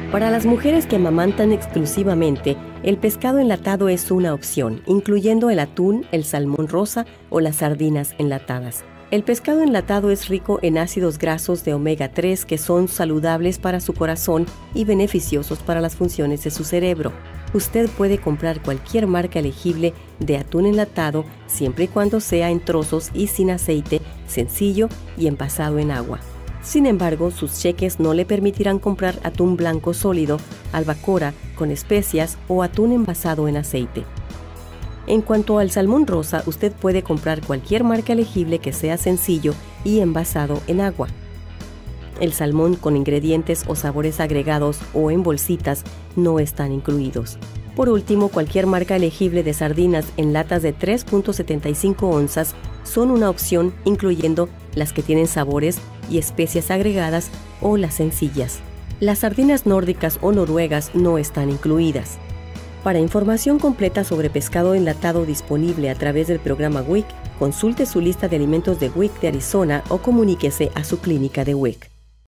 Para las mujeres que amamantan exclusivamente, el pescado enlatado es una opción, incluyendo el atún, el salmón rosa o las sardinas enlatadas. El pescado enlatado es rico en ácidos grasos de omega 3 que son saludables para su corazón y beneficiosos para las funciones de su cerebro. Usted puede comprar cualquier marca elegible de atún enlatado siempre y cuando sea en trozos y sin aceite, sencillo y envasado en agua. Sin embargo, sus cheques no le permitirán comprar atún blanco sólido, albacora, con especias o atún envasado en aceite. En cuanto al salmón rosa, usted puede comprar cualquier marca elegible que sea sencillo y envasado en agua. El salmón con ingredientes o sabores agregados o en bolsitas no están incluidos. Por último, cualquier marca elegible de sardinas en latas de 3.75 onzas son una opción, incluyendo las que tienen sabores y especias agregadas o las sencillas. Las sardinas nórdicas o noruegas no están incluidas. Para información completa sobre pescado enlatado disponible a través del programa WIC, consulte su lista de alimentos de WIC de Arizona o comuníquese a su clínica de WIC.